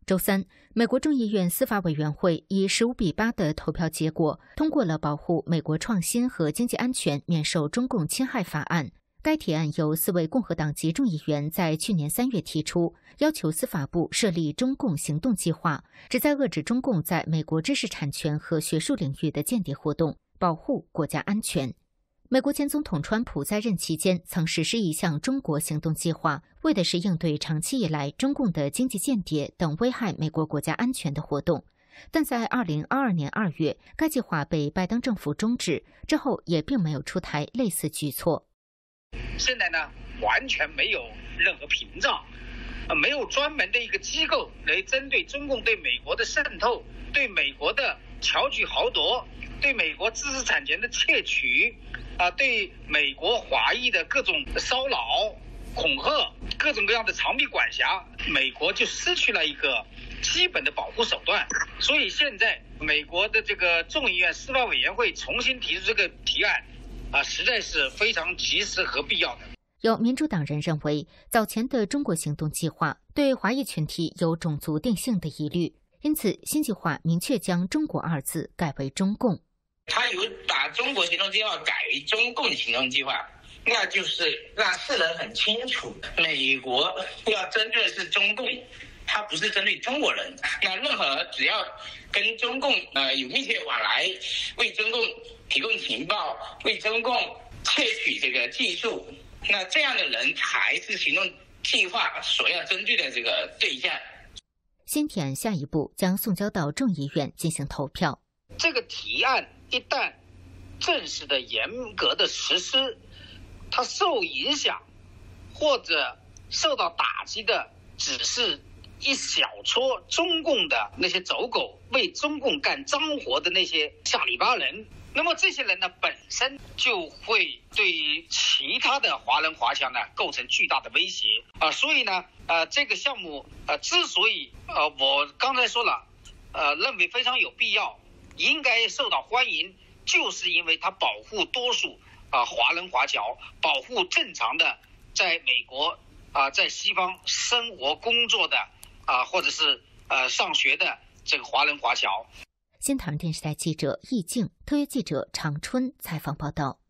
周三，美国众议院司法委员会以15-8的投票结果通过了保护美国创新和经济安全免受中共侵害法案。该提案由4位共和党籍众议员在去年3月提出，要求司法部设立中共行动计划，旨在遏制中共在美国知识产权和学术领域的间谍活动，保护国家安全。美国前总统川普在任期间曾实施一项中国行动计划，为的是应对长期以来中共的经济间谍等危害美国国家安全的活动。但在2022年2月，该计划被拜登政府终止，之后也并没有出台类似举措。 现在呢，完全没有任何屏障，没有专门的一个机构来针对中共对美国的渗透、对美国的巧取豪夺、对美国知识产权的窃取，对美国华裔的各种骚扰、恐吓、各种各样的长臂管辖，美国就失去了一个基本的保护手段。所以现在美国的这个众议院司法委员会重新提出这个提案，实在是非常及时和必要的。 有民主党人认为，早前的中国行动计划对华裔群体有种族定性的疑虑，因此新计划明确将中国2字改为中共。 他有把中国行动计划改为中共行动计划，那就是让世人很清楚，美国要针对的是中共，它不是针对中国人。那任何只要跟中共有密切往来，为中共提供情报，为中共窃取这个技术，那这样的人才是行动计划所要针对的这个对象。 新提案下一步将送交到众议院进行投票。 这个提案一旦正式的严格的实施，它受影响或者受到打击的只是一小撮中共的那些走狗，为中共干脏活的那些下里巴人。那么这些人呢，本身就会对于其他的华人华侨呢构成巨大的威胁所以呢这个项目之所以我刚才说了认为非常有必要，应该受到欢迎，就是因为它保护多数华人华侨，保护正常的在美国在西方生活工作的或者是上学的这个华人华侨。 新唐人电视台记者易静，特约记者常春采访报道。